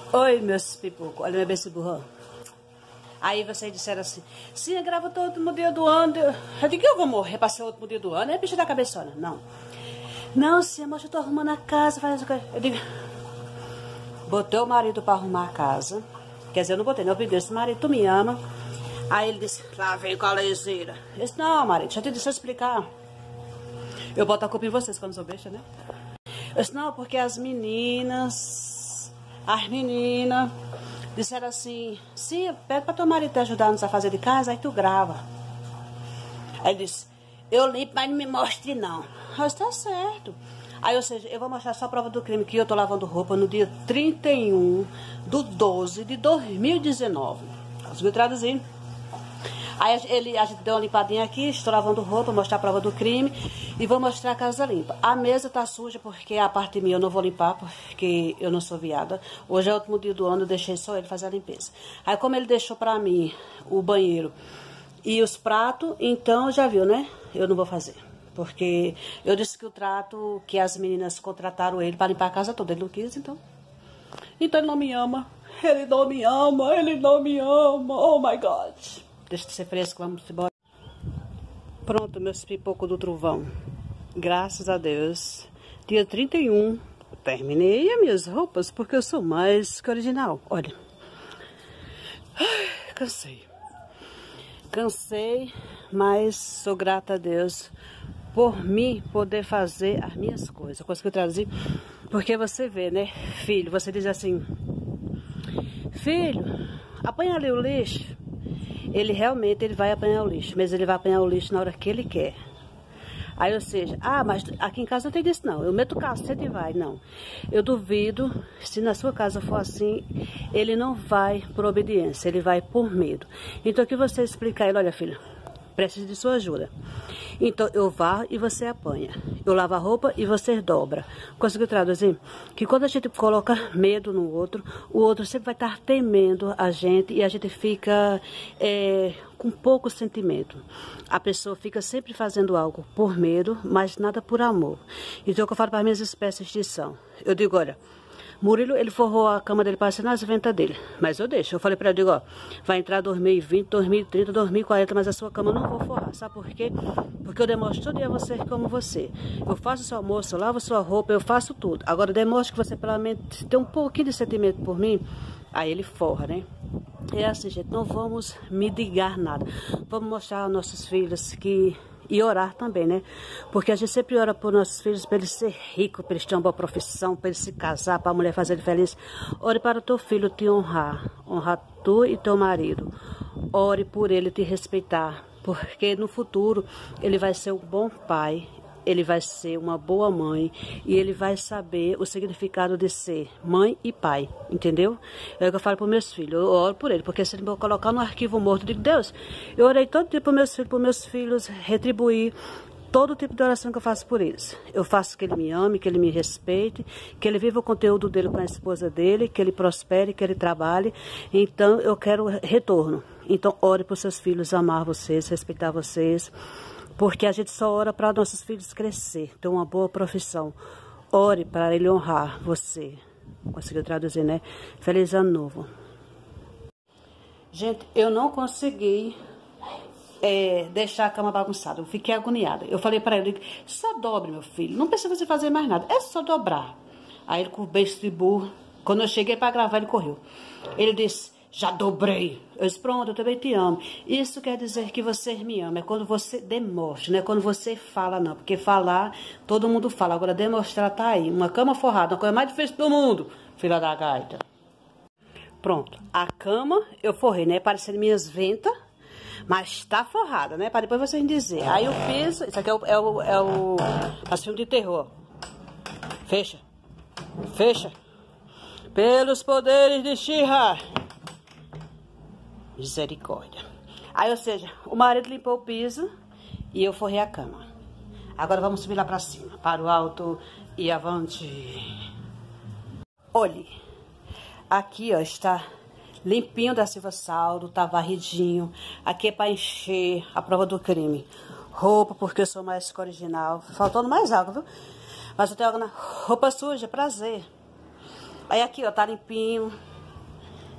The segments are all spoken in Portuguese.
Oi, meus pipocos. Olha meu beijo burrão. Aí vocês disseram assim, sim, eu gravo todo último dia do ano. Eu digo que eu vou morrer pra ser o último dia do ano. É bicho da cabeçona. Não. Não, sim, mas eu tô arrumando a casa. Eu digo, botei o marido pra arrumar a casa. Quer dizer, eu não botei, não. Eu pedi, esse marido, tu me ama. Aí ele disse, lá vem com a leseira. Eu disse, não, marido, deixa eu explicar. Eu boto a culpa em vocês quando sou besta, né? Eu disse, não, porque as meninas disseram assim, sim, pede pra teu marido te ajudar nos afazeres de casa, aí tu grava. Aí ele disse, eu limpo, mas não me mostre não. Mas tá certo. Aí, ou seja, eu vou mostrar só a prova do crime que eu tô lavando roupa no dia 31/12/2019. Conseguiu traduzir? Aí a gente deu uma limpadinha aqui, estou lavando roupa, vou mostrar a prova do crime e vou mostrar a casa limpa. A mesa tá suja porque a parte minha eu não vou limpar porque eu não sou viada. Hoje é o último dia do ano, eu deixei só ele fazer a limpeza. Aí como ele deixou pra mim o banheiro e os pratos, então já viu, né? Eu não vou fazer. Porque eu disse que o trato, que as meninas contrataram ele para limpar a casa toda, ele não quis, então. Então ele não me ama, ele não me ama, ele não me ama, oh my God. Deixa de ser fresco, vamos embora. Pronto, meus pipocos do trovão. Graças a Deus. Dia 31, terminei as minhas roupas porque eu sou mais que original. Olha. Ai, cansei. Cansei, mas sou grata a Deus por mim poder fazer as minhas coisas. Coisa que eu traduzi. Porque você vê, né, filho, você diz assim, filho, apanha ali o lixo. Ele realmente vai apanhar o lixo, mas ele vai apanhar o lixo na hora que ele quer. Aí, ou seja, mas aqui em casa não tem disso não, eu meto o cacete e vai, não. Eu duvido, se na sua casa for assim, ele não vai por obediência, ele vai por medo. Então, que você explica a ele, olha filho, preciso de sua ajuda. Então, eu varro e você apanha. Eu lavo a roupa e você dobra. Conseguiu traduzir? Que quando a gente coloca medo no outro, o outro sempre vai estar temendo a gente e a gente fica com pouco sentimento. A pessoa fica sempre fazendo algo por medo, mas nada por amor. Então, o que eu falo para as minhas espécies de são. Eu digo, olha, Murilo, ele forrou a cama dele para ser nas ventas dele. Mas eu deixo. Eu falei para ele, digo, ó, vai entrar 2020, 2030, 2040, mas a sua cama eu não vou forrar. Sabe por quê? Porque eu demonstro todo dia a você como você. Eu faço o seu almoço, eu lavo sua roupa, eu faço tudo. Agora, eu demonstro que você, pelo menos, tem um pouquinho de sentimento por mim. Aí ele forra, né? É assim, gente, não vamos mendigar nada. Vamos mostrar aos nossos filhos que... E orar também, né? Porque a gente sempre ora por nossos filhos, para eles ser ricos, para eles terem uma boa profissão, para eles se casar, para a mulher fazer ele feliz. Ore para o teu filho te honrar. Honrar tu e teu marido. Ore por ele te respeitar. Porque no futuro ele vai ser um bom pai. Ele vai ser uma boa mãe e ele vai saber o significado de ser mãe e pai, entendeu? É o que eu falo para os meus filhos, eu oro por ele, porque se ele me colocar no arquivo morto, eu digo, Deus, eu orei todo dia para meus filhos retribuir todo tipo de oração que eu faço por eles. Eu faço que ele me ame, que ele me respeite, que ele viva o conteúdo dele com a esposa dele, que ele prospere, que ele trabalhe. Então, eu quero retorno. Então, ore para os seus filhos amar vocês, respeitar vocês. Porque a gente só ora para nossos filhos crescer, ter uma boa profissão. Ore para ele honrar você. Conseguiu traduzir, né? Feliz ano novo. Gente, eu não consegui deixar a cama bagunçada. Eu fiquei agoniada. Eu falei para ele, só dobre, meu filho. Não precisa você fazer mais nada. É só dobrar. Aí ele com o beijo de burro. Quando eu cheguei para gravar, ele correu. Ele disse... Já dobrei. Eu disse, pronto, eu também te amo. Isso quer dizer que você me ama. É quando você demonstra, não é quando você fala, não. Porque falar, todo mundo fala. Agora, demonstrar tá aí. Uma cama forrada, uma coisa mais difícil do mundo, filha da gaita. Pronto. A cama, eu forrei, né? Parecendo minhas ventas. Mas tá forrada, né? Para depois vocês dizer. Aí o piso, isso aqui é o filme de terror. Fecha. Fecha. Pelos poderes de She-Ra. Misericórdia. Aí, ou seja, o marido limpou o piso e eu forrei a cama. Agora vamos subir lá pra cima, para o alto e avante. Olhe, aqui ó, está limpinho da Silva Sauro, tá varridinho. Aqui é para encher a prova do crime. Roupa, porque eu sou mais que original. Faltando mais água, viu? Mas eu tenho água na roupa suja, prazer. Aí aqui ó, tá limpinho.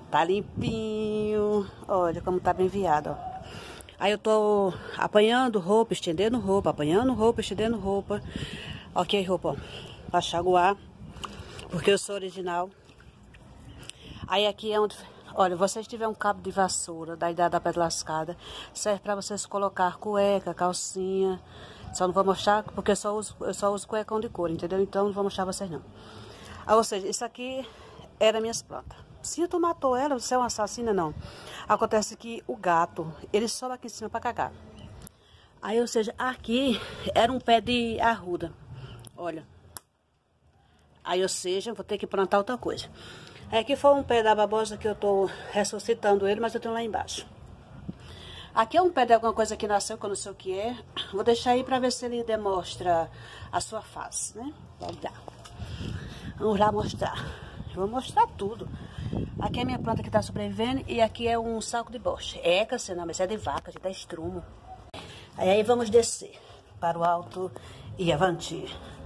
Tá limpinho. Olha como tá bem enviado, ó. Aí eu tô apanhando roupa, estendendo roupa, apanhando roupa, estendendo roupa. Ok, roupa, ó, pra chaguar, porque eu sou original. Aí aqui é onde, olha, vocês tiver um cabo de vassoura da idade da pedra lascada, serve pra vocês colocar cueca, calcinha. Só não vou mostrar porque eu só uso cuecão de couro, entendeu? Então não vou mostrar pra vocês não. Ah, ou seja, isso aqui era minhas plantas. Se tu matou ela, você é uma assassina, não. Acontece que o gato, ele sobe aqui em cima pra cagar. Aí, ou seja, aqui era um pé de arruda. Olha. Aí, ou seja, vou ter que plantar outra coisa. Aqui foi um pé da babosa que eu tô ressuscitando ele, mas eu tenho lá embaixo. Aqui é um pé de alguma coisa que nasceu, que eu não sei o que é. Vou deixar aí pra ver se ele demonstra a sua face, né? Vamos lá. Vamos lá mostrar. Eu vou mostrar tudo. Aqui é a minha planta que tá sobrevivendo e aqui é um saco de bosta. É, Cassiana, mas é de vaca, de 10 estrumo. Aí vamos descer para o alto e avante.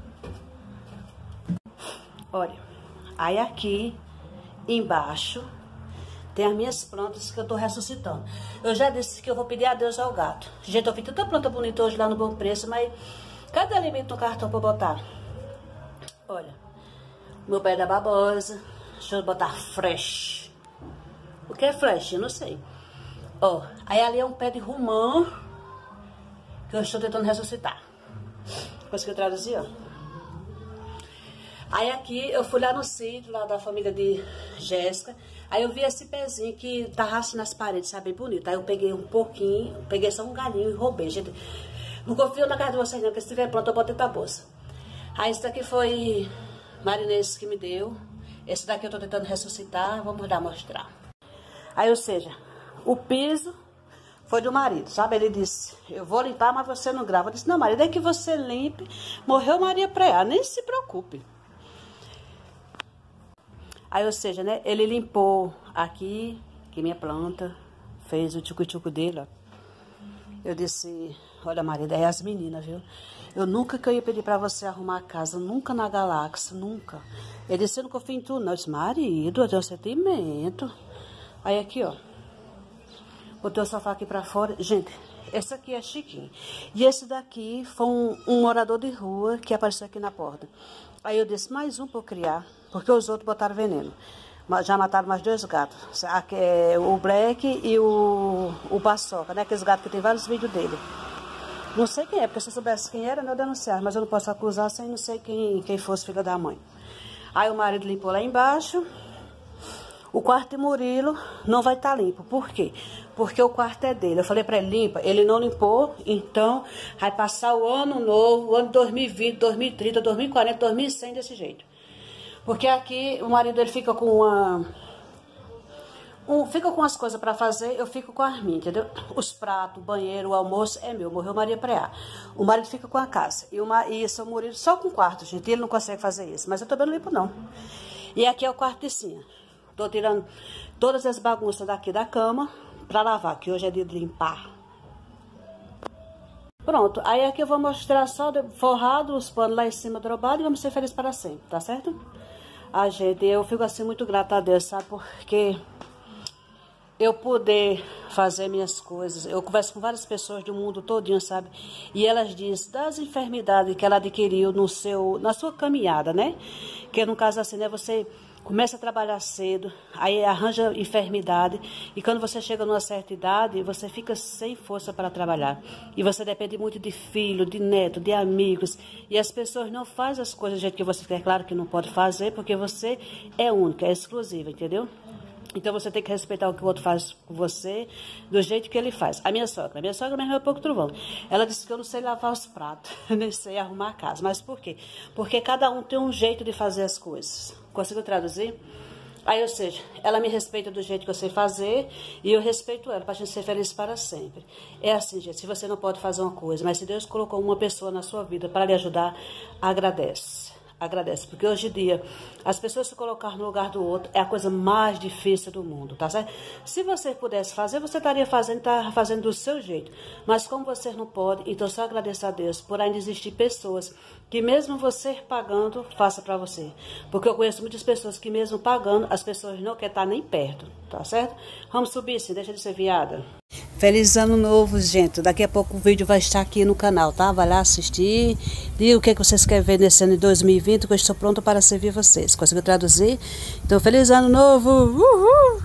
Olha, aí aqui embaixo tem as minhas plantas que eu tô ressuscitando. Eu já disse que eu vou pedir adeus ao gato. Gente, eu vi tanta planta bonita hoje lá no Bom Preço, mas cadê alimento no cartão pra botar? Olha, meu pé da babosa. Deixa eu botar fresh. O que é fresh? Eu não sei. Ó, aí ali é um pé de romã que eu estou tentando ressuscitar. Coisa que eu traduzi, ó. Aí aqui eu fui lá no sítio, lá da família de Jéssica. Aí eu vi esse pezinho que tava assim nas paredes, sabe, bem bonito. Aí eu peguei um pouquinho, peguei só um galinho e roubei. Gente, não confio na casa de vocês não, porque se tiver pronto eu boto dentro da bolsa. Aí esse daqui foi Marinês que me deu. Esse daqui eu tô tentando ressuscitar, vamos lá mostrar. Aí, ou seja, o piso foi do marido, sabe? Ele disse, eu vou limpar, mas você não grava. Eu disse, não, marido, é que você limpe. Morreu Maria Preá, nem se preocupe. Aí, ou seja, né, ele limpou aqui, que minha planta, fez o tchucu-tchucu dele, ó. Eu disse, olha, marido, é as meninas, viu? Eu nunca que eu ia pedir pra você arrumar a casa, nunca na galáxia, nunca. Ele disse, eu não confio em tu, não. Eu disse, marido, eu tenho sentimento. Aí aqui, ó, botei o sofá aqui pra fora. Gente, esse aqui é chiquinho. E esse daqui foi um morador de rua que apareceu aqui na porta. Aí eu disse, mais um pra eu criar, porque os outros botaram veneno. Já mataram mais 2 gatos. Aqui é o Black e o Paçoca, né? Aqueles gatos que tem vários vídeos dele. Não sei quem é, porque se eu soubesse quem era, eu denunciar. Mas eu não posso acusar sem não sei quem fosse filha da mãe. Aí o marido limpou lá embaixo. O quarto de Murilo não vai estar limpo. Por quê? Porque o quarto é dele. Eu falei pra ele, limpa. Ele não limpou, então vai passar o ano novo, o ano 2020, 2030, 2040, 2100 desse jeito. Porque aqui o marido ele fica com fica com as coisas pra fazer, eu fico com as minhas, entendeu? Os pratos, o banheiro, o almoço é meu, morreu Maria Preá. O marido fica com a casa. E seu Murilo só com o quarto, gente. Ele não consegue fazer isso. Mas eu também não limpo, não. E aqui é o quarto de cima. Tô tirando todas as bagunças daqui da cama pra lavar, que hoje é dia de limpar. Pronto, aí aqui eu vou mostrar só forrado, os panos lá em cima drobados e vamos ser felizes para sempre, tá certo? Ah, gente, eu fico assim muito grata a Deus, sabe? Porque eu poder fazer minhas coisas. Eu converso com várias pessoas do mundo todinho, sabe? E elas dizem das enfermidades que ela adquiriu na sua caminhada, né? Que no caso assim, né? Você começa a trabalhar cedo, aí arranja enfermidade, e quando você chega numa certa idade, você fica sem força para trabalhar. E você depende muito de filho, de neto, de amigos, e as pessoas não fazem as coisas do jeito que você quer. Claro que não pode fazer, porque você é única, é exclusiva, entendeu? Então você tem que respeitar o que o outro faz com você, do jeito que ele faz. A minha sogra mesmo é um pouco trovão. Ela disse que eu não sei lavar os pratos, nem sei arrumar a casa. Mas por quê? Porque cada um tem um jeito de fazer as coisas. Conseguiu traduzir? Aí, ou seja, ela me respeita do jeito que eu sei fazer e eu respeito ela, para a gente ser feliz para sempre. É assim, gente, se você não pode fazer uma coisa, mas se Deus colocou uma pessoa na sua vida para lhe ajudar, agradece. Agradece, porque hoje em dia as pessoas se colocar no lugar do outro é a coisa mais difícil do mundo, tá certo? Se você pudesse fazer, você estaria fazendo do seu jeito, mas como você não pode, então só agradeça a Deus por ainda existir pessoas que mesmo você pagando, faça para você, porque eu conheço muitas pessoas que mesmo pagando, as pessoas não querem estar nem perto. tá certo? Vamos subir sim, deixa de ser viada. Feliz ano novo, gente. Daqui a pouco o vídeo vai estar aqui no canal, tá? Vai lá assistir. Diga o que vocês querem ver nesse ano de 2020, que eu estou pronta para servir vocês. Conseguiu traduzir? Então, feliz ano novo! Uhul!